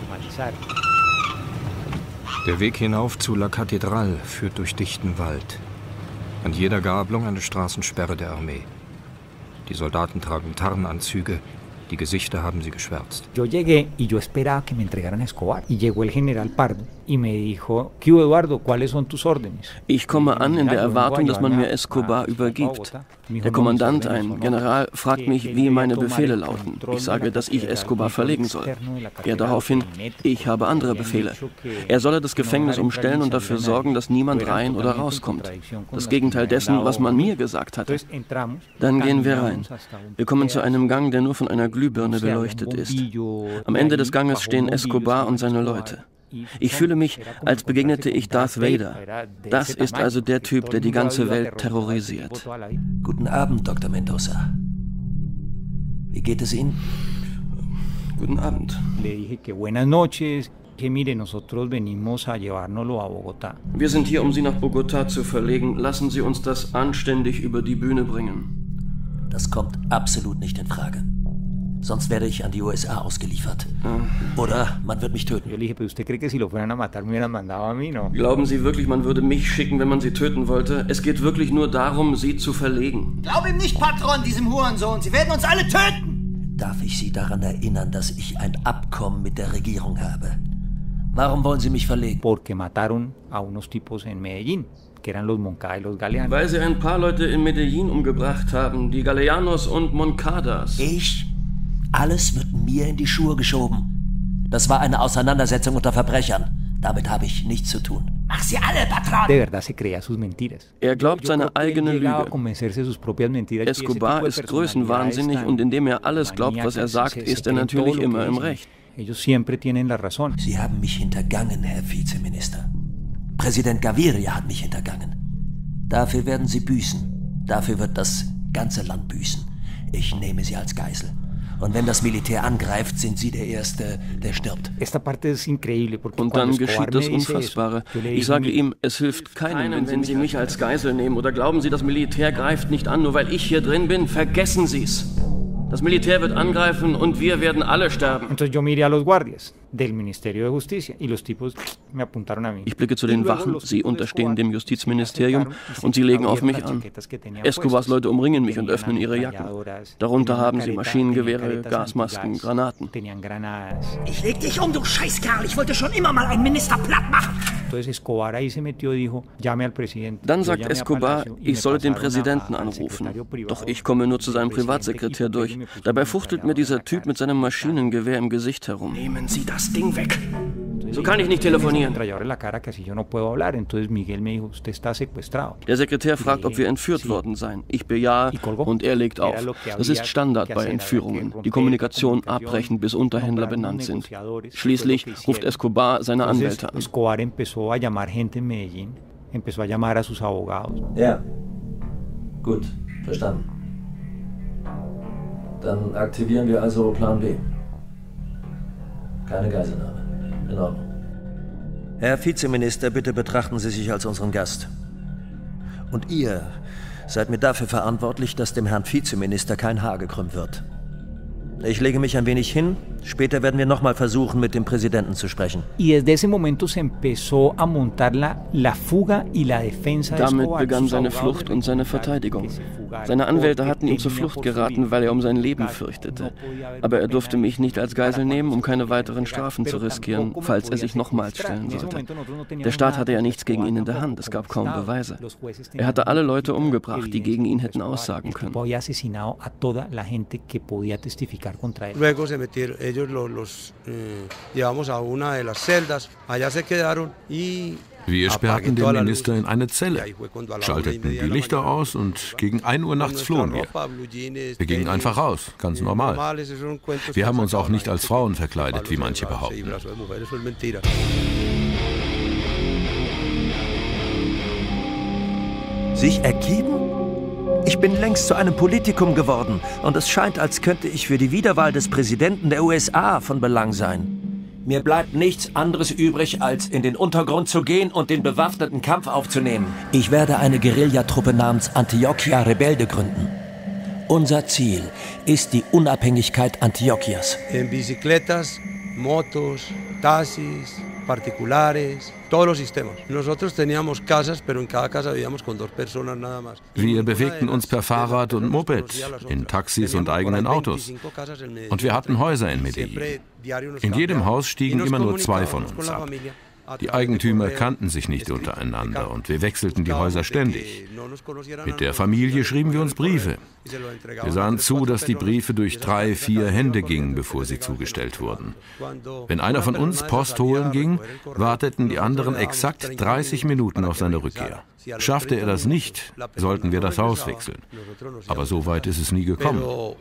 S9: Der Weg hinauf zu La Catedral führt durch dichten Wald. An jeder Gabelung eine Straßensperre der Armee. Die Soldaten tragen Tarnanzüge, die Gesichter haben sie geschwärzt.
S4: Yo llegué y yo esperaba que me entregaran a Escobar. Y llegó el general Pardo y me dijo, ¿qué hubo, Eduardo? ¿Cuáles son tus órdenes?
S10: Ich komme an in der Erwartung, dass man mir Escobar übergibt. Der Kommandant, ein General, fragt mich, wie meine Befehle lauten. Ich sage, dass ich Escobar verlegen soll. Er daraufhin, ich habe andere Befehle. Er solle das Gefängnis umstellen und dafür sorgen, dass niemand rein oder rauskommt. Das Gegenteil dessen, was man mir gesagt hatte. Dann gehen wir rein. Wir kommen zu einem Gang, der nur von einer Glühbirne beleuchtet ist. Am Ende des Ganges stehen Escobar und seine Leute. Ich fühle mich, als begegnete ich Darth Vader. Das ist also der Typ, der die ganze Welt terrorisiert.
S11: Guten Abend, Doktor Mendoza. Wie geht es Ihnen?
S10: Guten Abend. Wir sind hier, um Sie nach Bogotá zu verlegen. Lassen Sie uns das anständig über die Bühne bringen.
S11: Das kommt absolut nicht in Frage. Sonst werde ich an die U S A ausgeliefert. Oder man wird mich töten.
S10: Glauben Sie wirklich, man würde mich schicken, wenn man Sie töten wollte? Es geht wirklich nur darum, Sie zu verlegen.
S23: Glaub ihm nicht, Patron, diesem Hurensohn. Sie werden uns alle töten.
S11: Darf ich Sie daran erinnern, dass ich ein Abkommen mit der Regierung habe? Warum wollen Sie mich verlegen?
S4: Porque mataron a unos tipos en Medellín.
S10: Weil sie ein paar Leute in Medellín umgebracht haben, die Galeanos und Moncadas.
S11: Ich? Alles wird mir in die Schuhe geschoben. Das war eine Auseinandersetzung unter Verbrechern. Damit habe ich nichts zu tun.
S23: Mach sie alle, Patron!
S10: Er glaubt seine eigene Lüge. Escobar ist größenwahnsinnig und indem er alles glaubt, was er sagt, ist er natürlich immer im Recht.
S11: Sie haben mich hintergangen, Herr Vizeminister. Präsident Gaviria hat mich hintergangen. Dafür werden Sie büßen. Dafür wird das ganze Land büßen. Ich nehme Sie als Geisel. Und wenn das Militär angreift, sind Sie der Erste, der stirbt.
S10: Und dann geschieht das Unfassbare. Ich sage ihm, es hilft keinem, wenn Sie mich als Geisel nehmen. Oder glauben Sie, das Militär greift nicht an, nur weil ich hier drin bin? Vergessen Sie es. Das Militär wird angreifen und wir werden alle sterben. Ich blicke zu den Wachen, sie unterstehen dem Justizministerium und sie legen auf mich an. Escobars Leute umringen mich und öffnen ihre Jacken. Darunter haben sie Maschinengewehre, Gasmasken, Granaten.
S23: Ich leg dich um, du Scheißkerl. Ich wollte schon immer mal einen Minister platt machen.
S10: Dann sagt Escobar, ich solle den Präsidenten anrufen. Doch ich komme nur zu seinem Privatsekretär durch. Dabei fuchtelt mir dieser Typ mit seinem Maschinengewehr im Gesicht herum.
S12: Nehmen Sie das Ding weg. So kann ich nicht telefonieren.
S10: Der Sekretär fragt, ob wir entführt worden seien. Ich bejahe und er legt auf. Das ist Standard bei Entführungen. Die Kommunikation abbrechen, bis Unterhändler benannt sind. Schließlich ruft Escobar seine Anwälte an.
S12: Ja, gut, verstanden. Dann aktivieren wir also Plan B. Keine Geiselnahme. In Ordnung. Herr Vizeminister, bitte betrachten Sie sich als unseren Gast. Und ihr seid mir dafür verantwortlich, dass dem Herrn Vizeminister kein Haar gekrümmt wird. Ich lege mich ein wenig hin. Später werden wir nochmal versuchen, mit dem Präsidenten zu sprechen.
S4: Damit
S10: begann seine Flucht und seine Verteidigung. Seine Anwälte hatten ihm zur Flucht geraten, weil er um sein Leben fürchtete. Aber er durfte mich nicht als Geisel nehmen, um keine weiteren Strafen zu riskieren, falls er sich nochmals stellen sollte. Der Staat hatte ja nichts gegen ihn in der Hand, es gab kaum Beweise. Er hatte alle Leute umgebracht, die gegen ihn hätten aussagen können.
S13: Luego se metieron, ellos los, los eh, llevamos a una de las celdas, allá se quedaron y
S14: wir sperrten den Minister in eine Zelle, schalteten die Lichter aus und gegen ein Uhr nachts flohen wir. Wir gingen einfach raus, ganz normal. Wir haben uns auch nicht als Frauen verkleidet, wie manche behaupten.
S12: Sich ergeben? Ich bin längst zu einem Politikum geworden und es scheint, als könnte ich für die Wiederwahl des Präsidenten der U S A von Belang sein. Mir bleibt nichts anderes übrig, als in den Untergrund zu gehen und den bewaffneten Kampf aufzunehmen. Ich werde eine Guerillatruppe namens Antioquia Rebelde gründen. Unser Ziel ist die Unabhängigkeit Antioquias.
S13: En bicicletas, motos, taxis, particulares, todos los sistemas. Nosotros teníamos casas, pero en cada casa vivíamos con dos personas nada más.
S14: Wir bewegten uns per Fahrrad und Moped, in Taxis und eigenen Autos. Und wir hatten Häuser in Medellin. In jedem Haus stiegen immer nur zwei von uns ab. Die Eigentümer kannten sich nicht untereinander und wir wechselten die Häuser ständig. Mit der Familie schrieben wir uns Briefe. Wir sahen zu, dass die Briefe durch drei, vier Hände gingen, bevor sie zugestellt wurden. Wenn einer von uns Post holen ging, warteten die anderen exakt dreißig Minuten auf seine Rückkehr. Schaffte er das nicht, sollten wir das Haus wechseln. Aber so weit ist es nie gekommen.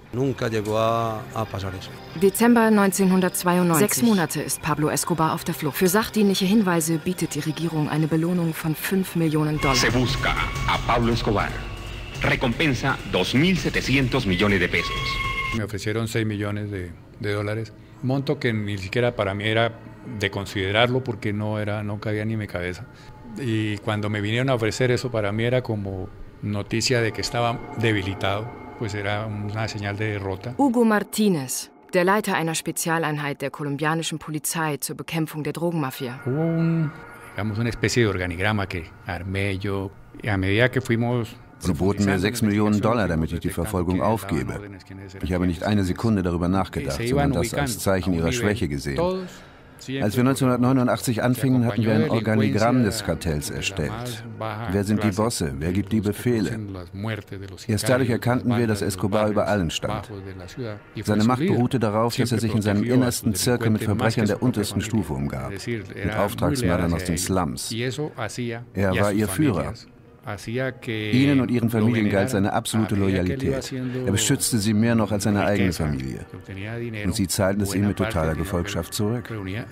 S6: Dezember neunzehnhundertzweiundneunzig. Sechs Monate ist Pablo Escobar auf der Flucht. Für sachdienliche Hinweise bietet die Regierung eine Belohnung von fünf Millionen Dollar.
S18: Se busca a Pablo Escobar. Recompensa dos mil setecientos millones de pesos.
S7: Me ofrecieron seis millones de, de dólares. Monto que ni siquiera para mí era de considerarlo porque no, era, no cabía ni en mi cabeza. Y cuando me vinieron a ofrecer eso, para mí era como noticia de que estaba debilitado, pues era una señal de derrota.
S6: Hugo Martínez, der Leiter einer Spezialeinheit der kolumbianischen Polizei zur Bekämpfung der Drogenmafia.
S7: Hubo un, digamos, una especie de organigrama que armé yo, y a medida que fuimos.
S8: Sie boten mir sechs Millionen Dollar, damit ich die Verfolgung aufgebe. Ich habe nicht eine Sekunde darüber nachgedacht, sondern das als Zeichen ihrer Schwäche gesehen. Als wir neunzehnhundertneunundachtzig anfingen, hatten wir ein Organigramm des Kartells erstellt. Wer sind die Bosse? Wer gibt die Befehle? Erst dadurch erkannten wir, dass Escobar über allen stand. Seine Macht beruhte darauf, dass er sich in seinem innersten Zirkel mit Verbrechern der untersten Stufe umgab, mit Auftragsmördern aus den Slums. Er war ihr Führer. Ihnen und ihren Familien galt seine absolute Loyalität. Er beschützte sie mehr noch als seine eigene Familie. Und sie zahlten es ihm mit totaler Gefolgschaft zurück.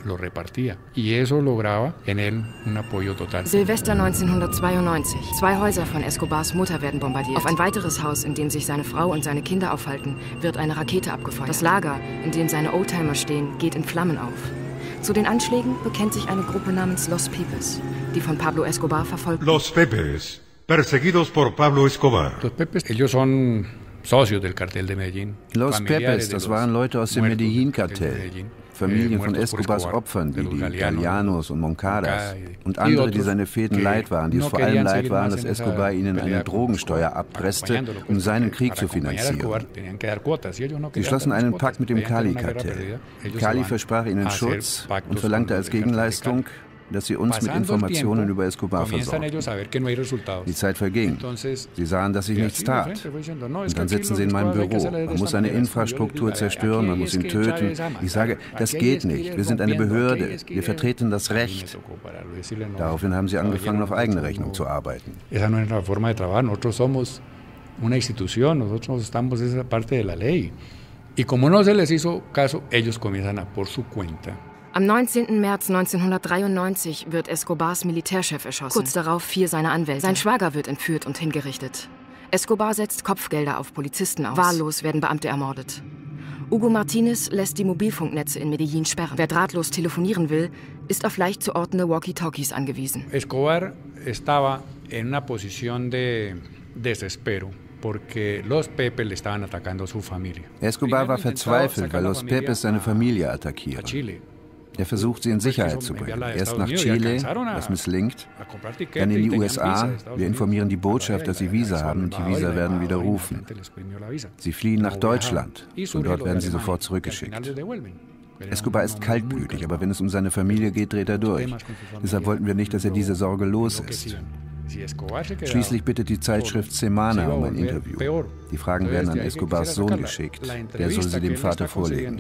S6: Silvester neunzehnhundertzweiundneunzig. Zwei Häuser von Escobars Mutter werden bombardiert. Auf ein weiteres Haus, in dem sich seine Frau und seine Kinder aufhalten, wird eine Rakete abgefeuert. Das Lager, in dem seine Oldtimer stehen, geht in Flammen auf. Zu den Anschlägen bekennt sich eine Gruppe namens Los Pepes, die von Pablo Escobar verfolgt.
S16: Los Pepes, perseguidos por Pablo Escobar.
S7: Los Pepes, ellos son socios del cartel de Medellín.
S8: Los Pepes, das waren Leute aus dem Medellin-Kartell. Familien von Escobars Opfern, wie die Galianos und Moncadas. Und andere, die seine Fäden leid waren, die es vor allem leid waren, dass Escobar ihnen eine Drogensteuer abpresste, um seinen Krieg zu finanzieren. Sie schlossen einen Pakt mit dem Cali-Kartell. Cali versprach ihnen Schutz und verlangte als Gegenleistung dass sie uns mit Informationen über Escobar versorgten. Die Zeit verging. Sie sahen, dass sich nichts tat. Und dann sitzen sie in meinem Büro. Man muss eine Infrastruktur zerstören, man muss ihn töten. Ich sage, das geht nicht. Wir sind eine Behörde. Wir vertreten das Recht. Daraufhin haben sie angefangen, auf eigene Rechnung zu arbeiten.
S7: Una institución, nosotros estamos en esa parte de la ley. Y como no se les hizo caso, ellos comienzan a por su cuenta.
S6: Am neunzehnten März neunzehnhundertdreiundneunzig wird Escobars Militärchef erschossen. Kurz darauf vier seiner Anwälte. Sein Schwager wird entführt und hingerichtet. Escobar setzt Kopfgelder auf Polizisten aus. Wahllos werden Beamte ermordet. Hugo Martinez lässt die Mobilfunknetze in Medellin sperren. Wer drahtlos telefonieren will, ist auf leicht zu ortende Walkie-Talkies angewiesen.
S7: Escobar estaba en una posición de desespero. Porque Los Pepes le estaban atacando a su familia.
S8: Escobar war verzweifelt, weil Los Pepes seine Familie attackieren. Er versucht, sie in Sicherheit zu bringen. Erst nach Chile, das misslingt, dann in die U S A. Wir informieren die Botschaft, dass sie Visa haben und die Visa werden widerrufen. Sie fliehen nach Deutschland und dort werden sie sofort zurückgeschickt. Escobar ist kaltblütig, aber wenn es um seine Familie geht, dreht er durch. Deshalb wollten wir nicht, dass er diese Sorge los ist. Schließlich bittet die Zeitschrift Semana um ein Interview. Die Fragen werden an Escobars Sohn geschickt. Der soll sie dem Vater vorlegen.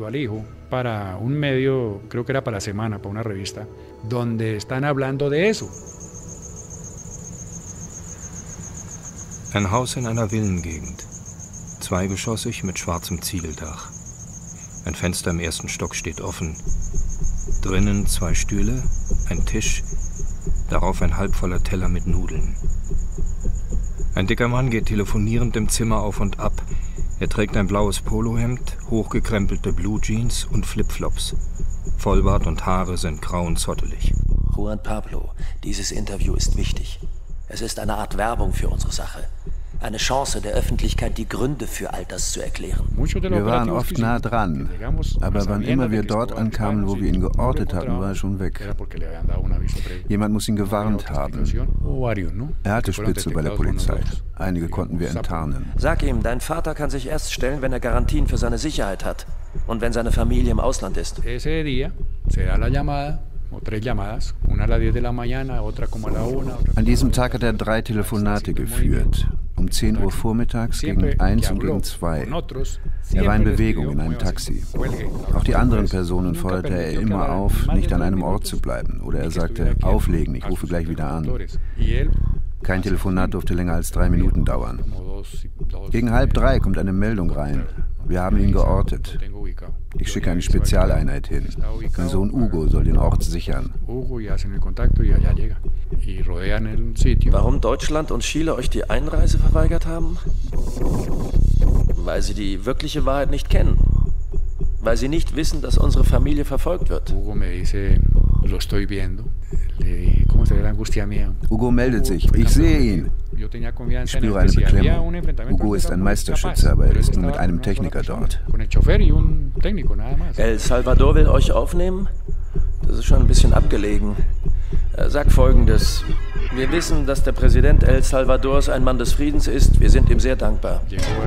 S9: Ein Haus in einer Villengegend. Zweigeschossig mit schwarzem Ziegeldach. Ein Fenster im ersten Stock steht offen. Drinnen zwei Stühle, ein Tisch, darauf ein halbvoller Teller mit Nudeln. Ein dicker Mann geht telefonierend im Zimmer auf und ab. Er trägt ein blaues Polohemd, hochgekrempelte Blue Jeans und Flipflops. Vollbart und Haare sind grau und zottelig.
S11: Juan Pablo, dieses Interview ist wichtig. Es ist eine Art Werbung für unsere Sache. Eine Chance der Öffentlichkeit, die Gründe für all das zu erklären.
S8: Wir waren oft nah dran, aber wann immer wir dort ankamen, wo wir ihn geortet hatten, war er schon weg. Jemand muss ihn gewarnt haben. Er hatte Spitze bei der Polizei. Einige konnten wir enttarnen.
S11: Sag ihm, dein Vater kann sich erst stellen, wenn er Garantien für seine Sicherheit hat und wenn seine Familie im Ausland ist.
S8: An diesem Tag hat er drei Telefonate geführt. Um zehn Uhr vormittags, gegen eins und gegen zwei. Er war in Bewegung in einem Taxi. Auch die anderen Personen forderte er immer auf, nicht an einem Ort zu bleiben. Oder er sagte, auflegen, ich rufe gleich wieder an. Kein Telefonat durfte länger als drei Minuten dauern. Gegen halb drei kommt eine Meldung rein. Wir haben ihn geortet. Ich schicke eine Spezialeinheit hin. Mein Sohn Hugo soll den Ort sichern.
S11: Warum Deutschland und Chile euch die Einreise verweigert haben? Weil sie die wirkliche Wahrheit nicht kennen. Weil sie nicht wissen, dass unsere Familie verfolgt wird.
S8: Hugo meldet sich. Ich sehe ihn. Ich spüre eine Beklemmung. Hugo ist ein Meisterschütze, aber er ist nur mit einem Techniker dort.
S11: El Salvador will euch aufnehmen? Das ist schon ein bisschen abgelegen. Sag Folgendes. Wir wissen, dass der Präsident El Salvadors ein Mann des Friedens ist. Wir sind ihm sehr dankbar.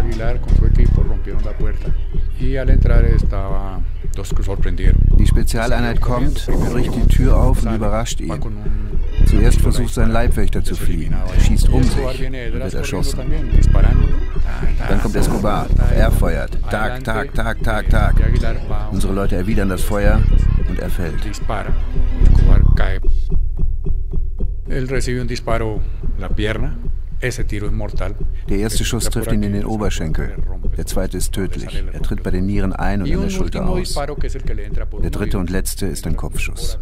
S8: Die Spezialeinheit kommt, bricht die Tür auf und überrascht ihn. Zuerst versucht sein Leibwächter zu fliehen. Er schießt um sich und wird erschossen. Dann kommt Escobar. Er feuert. Tag, Tag, Tag, Tag, Tag. Unsere Leute erwidern das Feuer und er fällt. Der erste Schuss trifft ihn in den Oberschenkel. Der zweite ist tödlich. Er tritt bei den Nieren ein und an der Schulter aus. Der dritte und letzte ist ein Kopfschuss.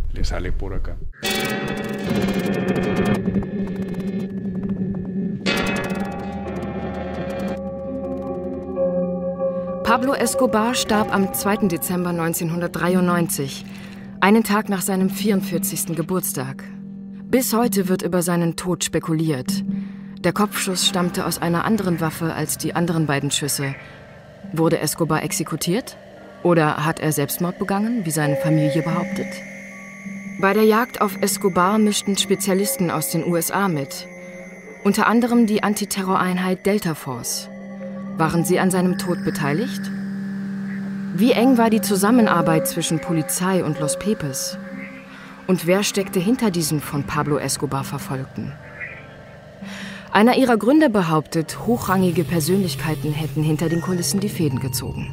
S6: Pablo Escobar starb am zweiten Dezember neunzehnhundertdreiundneunzig, einen Tag nach seinem vierundvierzigsten Geburtstag. Bis heute wird über seinen Tod spekuliert. Der Kopfschuss stammte aus einer anderen Waffe als die anderen beiden Schüsse. Wurde Escobar exekutiert? Oder hat er Selbstmord begangen, wie seine Familie behauptet? Bei der Jagd auf Escobar mischten Spezialisten aus den U S A mit. Unter anderem die Antiterroreinheit Delta Force. Waren sie an seinem Tod beteiligt? Wie eng war die Zusammenarbeit zwischen Polizei und Los Pepes? Und wer steckte hinter diesen von Pablo Escobar Verfolgten? Einer ihrer Gründer behauptet, hochrangige Persönlichkeiten hätten hinter den Kulissen die Fäden gezogen.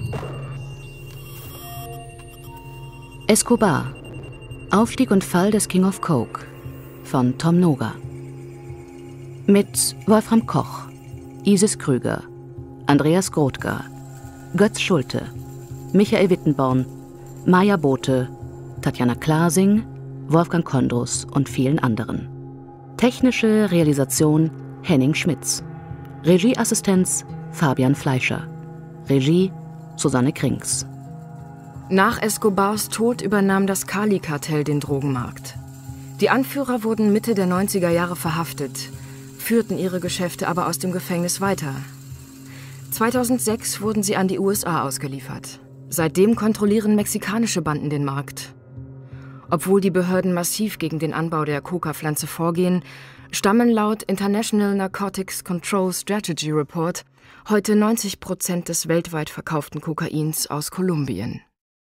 S5: Escobar. Aufstieg und Fall des King of Coke von Tom Noga. Mit Wolfram Koch, Isis Krüger, Andreas Grothger, Götz Schulte, Michael Wittenborn, Maja Bothe, Tatjana Klasing, Wolfgang Kondrus und vielen anderen. Technische Realisation Henning Schmitz. Regieassistenz Fabian Fleischer. Regie Susanne Krings.
S6: Nach Escobars Tod übernahm das Cali-Kartell den Drogenmarkt. Die Anführer wurden Mitte der neunziger Jahre verhaftet, führten ihre Geschäfte aber aus dem Gefängnis weiter. zweitausendsechs wurden sie an die U S A ausgeliefert. Seitdem kontrollieren mexikanische Banden den Markt. Obwohl die Behörden massiv gegen den Anbau der Coca-Pflanze vorgehen, stammen laut International Narcotics Control Strategy Report heute neunzig Prozent des weltweit verkauften Kokains aus Kolumbien.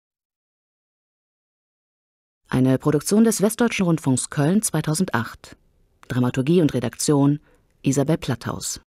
S5: Eine Produktion des Westdeutschen Rundfunks Köln zweitausendacht. Dramaturgie und Redaktion Isabel Platthaus.